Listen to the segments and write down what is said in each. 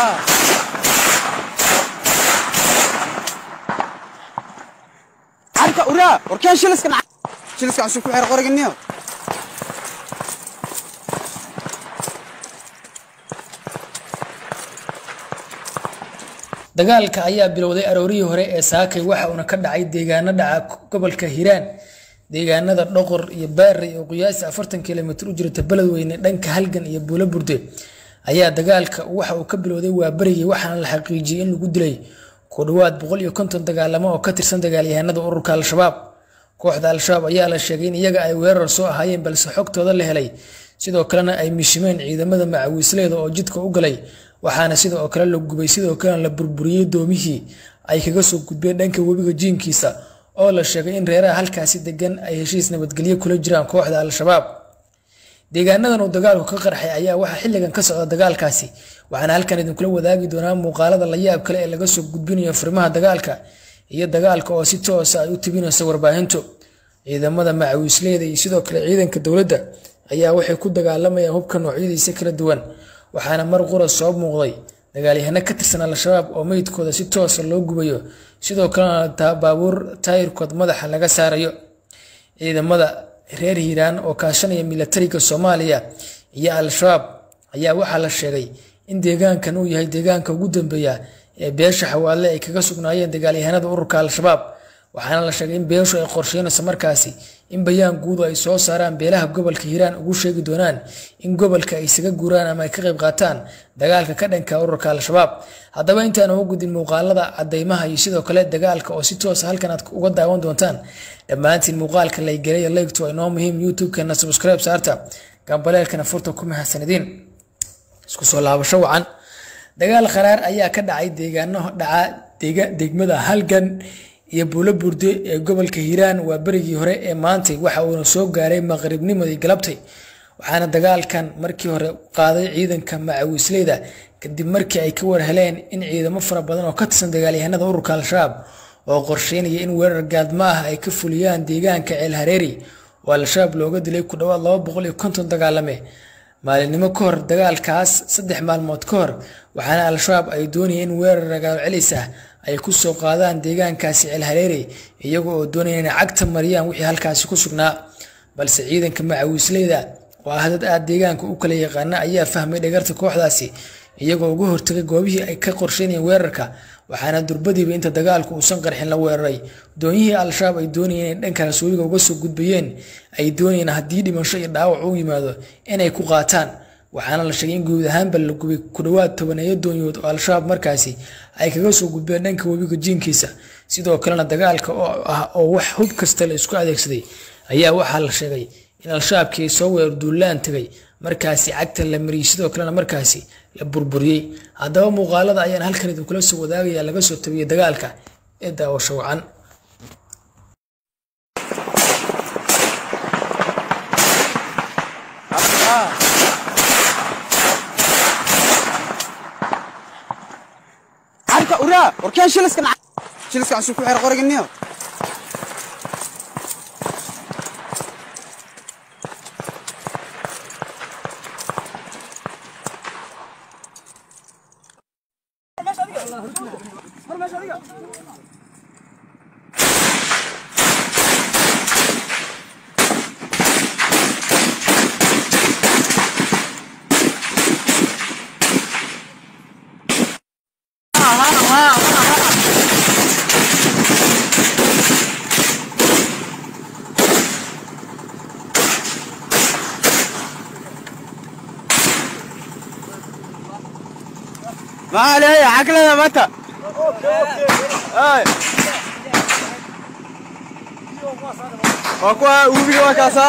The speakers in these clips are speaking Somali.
عارف أورا وركان شلسك عشان كل حرق ورق النيو dagaalka ayaa bilowday aroorihii hore ee saakay waxa uu ka dhacay deegaano dhaca gobolka Hiiraan deegaanada Dhoqor iyo Baari oo qiyaas 40 kiiloomitir u jirta Beledweyne dhanka Halgan iyo Buulo Burde ayaa dagaalka waxa uu ka bilowday waa barigii waxaana la xaqiijiyay in lagu dilay ku dhawaad 150 dagaalamo oo ka tirsan dagaalyahanada ururka Al-Shabaab kooxda Al-Shabaab ayaa la sheegay in iyaga ay weerar soo ahaayeen balse xogtooda la helay sidoo kalena ay mishimeen ciidamada macawiisleeda oo jidka u galay waxaana sidoo kale la gubay sidoo kale la burburiyay doomihii ay kaga soo gudbeen dhanka webiga jiinkiisa oo la sheegay in reeraha halkaasi degan ay heshiis nabadgelyo kula jiraan kooxda Al-Shabaab deegaanadan oo dagaalku ka qarxay ayaa waxa xilligan ka socda dagaalkaasi waxaana halkan idin kula wadaagi doonaa muuqaalada la yaab kale ee laga soo gudbinayo fariimaha dagaalka iyo dagaalka oo si toos ah u tibinaysa warbaahintu ciidamada macawiisleeda iyo sidoo kale ciidanka dawladda ayaa waxay ku dagaalamayaan hubka noocyadiisa kala duwan waxaana mar qura soo muuqday dagaalyahano ka tirsan Al-Shabaab oo meydkooda si toos ah loo gubayo sidoo kalena baabuur taayirkood madaxa laga saarayo ciidamada reer Hiiraan oo kaashanaya militariga Soomaaliya iyo Al-Shabaab ayaa waxa la sheegay in deegaankan uu yahay deegaanka ugu dambeeya ee beesha xawaale ay kaga sugnaayeen dagaalyahanada ururka Al-Shabaab waxaana la sheegay in beeshu ay qorsheynayso markaasi in bayaan guud ay soo saaraan beelaha gobolka Hiiraan ugu sheegi doonaan in gobolka ay isaga guuraan ama ay ka qayb qaataan dagaalka ka dhanka ururka Al-Shabaab haddaba intaan ugu gudin muuqaalada cadeymaha iyo sidoo kale dagaalka oo si toos ah halkan aad uga daawan doontaan dhammaantiin muuqaalka la galay like to inoo muhiim YouTube-kana subscribe saarta gambaleelkana furta ku mahadsanidin isku soo laabasho wacan dagaal qaraar ayaa ka dhacay deegaano dhaca degmada Halgan iyo Buulo Burde ee gobolka Hiiraan waa barigii hore ee maantay waxa uu soo gaaray maqribnimadii galabtay waxaana dagaalkan markii hore qaaday ciidanka macawiisleeda kadib markii ay ka war heleen in ciidamo fara badan oo ka tirsan dagaalyahanada ururka Al-Shabaab oo qorsheynaya in weerar gaadma ah ay ka fuliyaan deegaanka El Hareeri oo Al-Shabaab looga dilay ku dhawaad 250 dagaalame maalinimo ka hor dagaalkaas 3 maalmood ka hor waxaana Al-Shabaab ay doonayeen in weerar ragaal celis ah ay ku soo qaadaan deegaankaasi El Hareeri iyagoo oo doonayeen in cagta mariyaan wixii halkaasi ku sugnaa balse ciidanka macawiisleeda oo dad aad deegaanka u kala yaqaan ayaa fahmay dhagarta kooxdaasi iyagoo ugu hortagay goobihii ay ka qorsheynayeen weerarka waxaana durbadiiba inta dagaalku uusan qarxin la weeraray doonihii Al-Shabaab ay doonayeen in dhanka rasuuliga uga soo gudbayeen ay doonayeen haddii dhimasho iyo dhaawac uu yimaado inay ku qaataan waxaana la sheegay in guud ahaanba la gubay ku dhawaad 10 doonyood oo Al-Shabaab markaasi ay kaga soo gudbeen dhanka webiga jiinkiisa sidoo kalena dagaalka oo wax hub kasta la isku adeegsaday ayaa waxa la sheegay in Al-Shabaabkii soo weerar duulaan tagay markaasi cagta la mariyay sidoo kalena markaasi la burburiyay haddaba muuqaalada ayaan halkan idin kula soo wadaagaya laga soo tabiyay dagaalka ee daawasho wacan عارف أورا وركان شلسك عشان كل حرق ورق النيو ما عليه عقلنا متى وكوا وبي وكاسا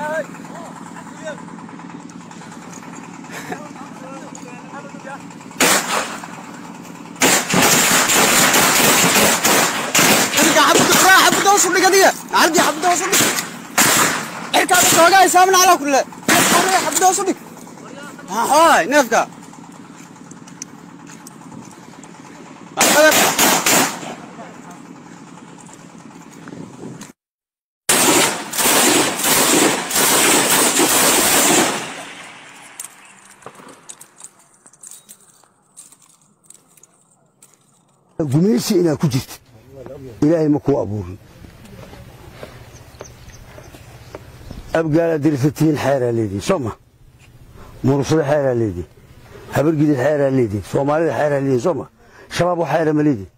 حبة توصل لي قضية عندي حبة توصل لي اركب السواقة يسامن على كله حبة توصل لي هاي نفقة gumeysi inaad ku jirto ilaahay ma kuu abuurin abgaala dirsatiin xeeraa leediin soo ma murusada xeeraa leediin habargidid xeeraa leediin soomaalida xeeraa leediin soo ma shabaab wax xeera ma leediin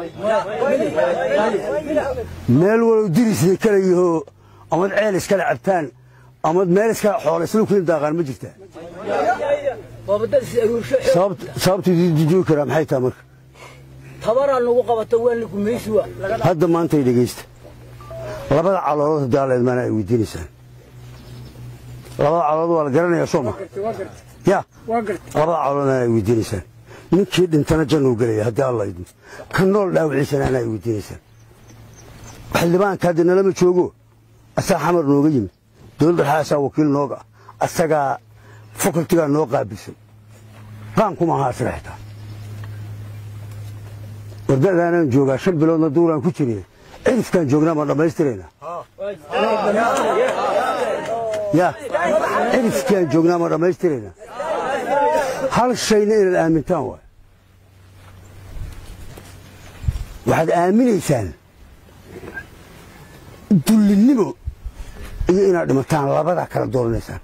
meel walow dirisday kala yahoo amad ceel iskala cabtaan amad meel iskala xoolo isla kuin daaqaan ma jirtaa sababta joogi karaa maxay tahay marka tabaraa nagu qabato waan gumeysi waa hadda maantay dhegaysta labada caloolood hadaa la idmaana ay weydiinaysaan labada caloolood waa la garanayaa soo ma ya labada calooloodna ay weydiinaysaan ninkii dhintana jannuu gelaya haddii alla idmo ka nool dhaawiciisana ana ay weydiinaysaan xildhibaanka hadda nalama joogo asaa xamar nooga yimid dowladda xaasaa wakiil nooga ah asagaa fakultigaa noo qaabilsan qaankuma ahaa asaga xitaa wardadaanaan joogaa 5 biloodna duuraan ku jiray cirifkaan joognaa ma dhammaystiraynaa ya cirifkaan joognaa ma dhammaystiraynaa hal shayna inaad aamintaan waay waxaad aaminaysaan dullinnimo iyo inaad dhimataan labadaa kala dooranaysaan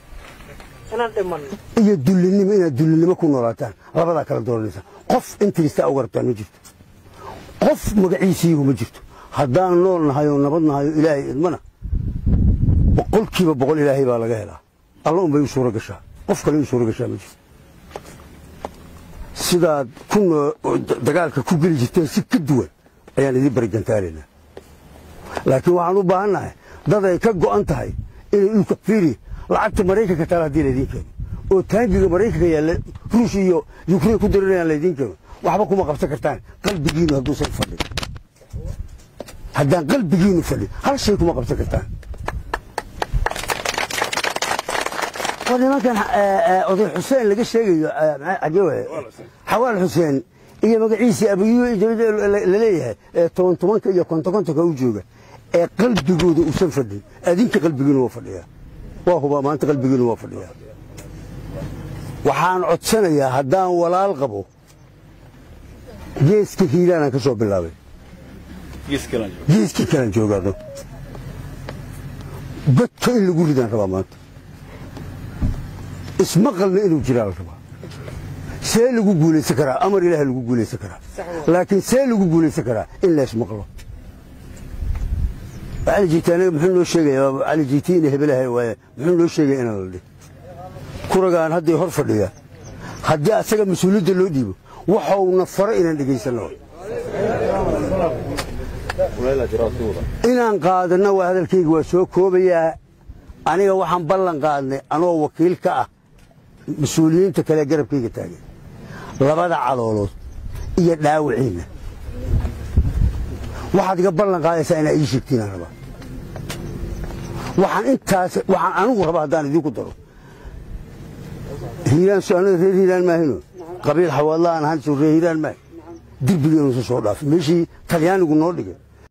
iyo dullinnimo inaad dullinnimo ku noolaataan labadaa kala dooranaysaan qof intiista uga rabtaan ma jirto qof magaciisiigu ma jirto haddaan nool nahay oo nabad nahay oo ilaahay idmana 100% ilaahay baa laga helaa alla un bay u suura gashaa qof kale u suura gashaa ma jirto sidaad dagaalka ku geli jirteen si ka duwan ayaan idin barigantaalaynaa laakiin waxaan u baahannahay dad ay ka go'an tahay inay dhulka fiiri lacagta maraykanka taala haddii laydiin keeno oo taangiga maraykanka yaalla ruush iyo yukrain ku dirirayaan laydiin keeno waxba kuma qabsan kartaan qalbigiinu hadduusan fadhin haddaan qalbigiinu fadhin hal shay kuma qabsan kartaan nimankan oday xuseen laga sheegayo xawaal xuseen iyo magaciisii abiyu la leeyahay tobanka iyo kontonka u jooga ee qalbigooda uusan fadhin adinka qalbigiinu waa fadhiyaa waa huba maanta qalbigiinu waa fadhiyaa waxaan codsanayaa haddaan walaal qabo geeska hiilaanaan ka soo bilaabay geeskii kalan joogaado godka in lagu ridaan rabaa maanta ismaqalna inuu jiraa la rabaa see lagu guulaysan karaa amar ilaahay lagu guulaysan karaa laakiin see lagu guulaysan karaa in la ismaqlo cali jiitaana muxuu noo sheegayaa cali jiitiina hebelahay waaye muxuu noo sheegay inaan la dhig kuragaan hadday hor fadhiya haddii asaga mas-uuliyadda loo dhiibo waxauna faro inaan dhegaysanno inaan qaadanno waa hadalkayga waa soo koobayaa aniga waxaan ballan qaadnay anoo wakiil ka ah mas-uuliyiinta kale garabkayga taagan labada caloolood iyo dhaawiciinna waxaad iga ballan qaadaysaa inaa ii sheegtiinaan rabaa waxaan anigu rabaa haddaan idinku daro hiiraan soanada reer hiiraan maahino qabiil xawaadla aan ahaan soo reer hiiraan maahi derbiga inuusan soo dhaafin meeshii talyaanigu noo dhigay